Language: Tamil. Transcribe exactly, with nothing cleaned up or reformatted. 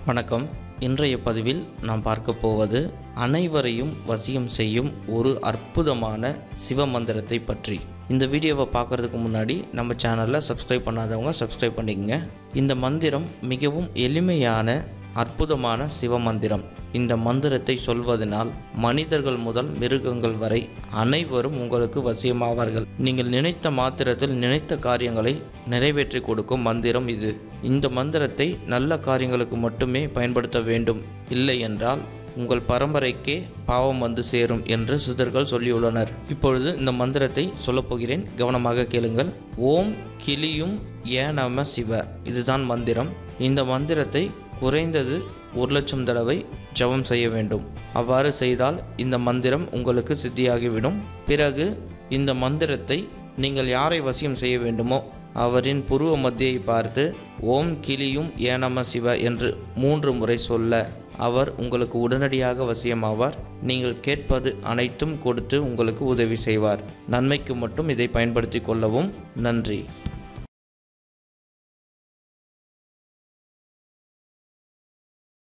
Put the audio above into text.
வணக்கம். இன்றைய பதிவில் நாம் பார்க்க போவது அனைவரையும் வசியம் செய்யும் ஒரு அற்புதமான சிவ மந்திரத்தை பற்றி. இந்த வீடியோவை பார்க்குறதுக்கு முன்னாடி நம்ம சேனலில் சப்ஸ்கிரைப் பண்ணாதவங்க சப்ஸ்கிரைப் பண்ணிக்கங்க. இந்த மந்திரம் மிகவும் எளிமையான அற்புதமான சிவ மந்திரம். இந்த மந்திரத்தை சொல்வதனால் மனிதர்கள் முதல் மிருகங்கள் வரை அனைவரும் உங்களுக்கு வசியமாவார்கள். நீங்கள் நினைத்த மாத்திரத்தில் நினைத்த காரியங்களை நிறைவேற்றி கொடுக்கும் மந்திரம் இது. இந்த மந்திரத்தை நல்ல காரியங்களுக்கு மட்டுமே பயன்படுத்த வேண்டும், இல்லை என்றால் உங்கள் பரம்பரைக்கே பாவம் வந்து சேரும் என்று சித்தர்கள் சொல்லியுள்ளனர். இப்பொழுது இந்த மந்திரத்தை சொல்லப்போகிறேன், கவனமாக கேளுங்கள். ஓம் கிளியும் ஏ நம சிவ, இதுதான் மந்திரம். இந்த மந்திரத்தை குறைந்தது ஒரு லட்சம் தடவை ஜபம் செய்ய வேண்டும். அவ்வாறு செய்தால் இந்த மந்திரம் உங்களுக்கு சித்தியாகிவிடும். பிறகு இந்த மந்திரத்தை நீங்கள் யாரை வசியம் செய்ய வேண்டுமோ அவரின் புருவ மத்தியை பார்த்து ஓம் கிளியும் ஏ நம சிவ என்று மூன்று முறை சொல்ல அவர் உங்களுக்கு உடனடியாக வசியமாவார். நீங்கள் கேட்பது அனைத்தும் கொடுத்து உங்களுக்கு உதவி செய்வார். நன்மைக்கு மட்டும் இதை பயன்படுத்தி கொள்ளவும். நன்றி.